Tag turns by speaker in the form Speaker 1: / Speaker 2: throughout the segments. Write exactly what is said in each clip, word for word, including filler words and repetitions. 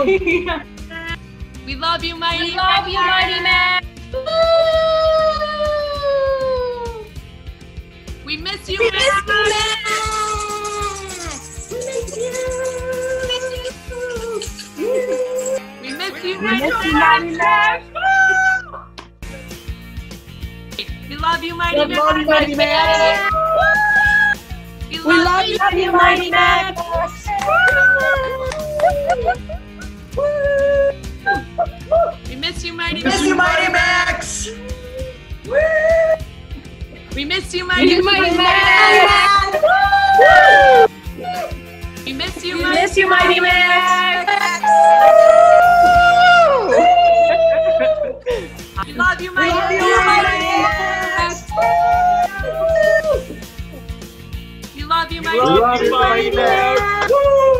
Speaker 1: We love you, Mighty.
Speaker 2: We love you, Mighty Max.
Speaker 1: We miss you,
Speaker 2: We
Speaker 1: Max.
Speaker 2: miss you, Max.
Speaker 1: We miss you,
Speaker 2: We
Speaker 1: Mighty
Speaker 2: miss you,
Speaker 1: Max.
Speaker 2: Mighty Max.
Speaker 1: We love you, Mighty
Speaker 2: We
Speaker 1: Max.
Speaker 2: love you, Mighty Max.
Speaker 1: We
Speaker 2: We love you, Mighty Max.
Speaker 1: We miss you, Mighty
Speaker 2: We miss you, Mighty Max.
Speaker 1: We miss you,
Speaker 2: We
Speaker 1: Mighty
Speaker 2: miss you, Mighty
Speaker 1: Max.
Speaker 2: Max.
Speaker 1: We miss you,
Speaker 2: We
Speaker 1: Mighty
Speaker 2: miss you, Mighty Max.
Speaker 1: We love you,
Speaker 2: We
Speaker 1: Mighty
Speaker 2: love you,
Speaker 1: Max. We love you, Mighty
Speaker 2: We love you, Mighty Max.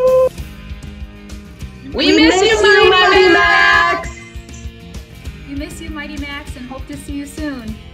Speaker 1: We miss you, Mighty
Speaker 2: Max.
Speaker 3: We miss you, Mighty Max, and hope to see you soon.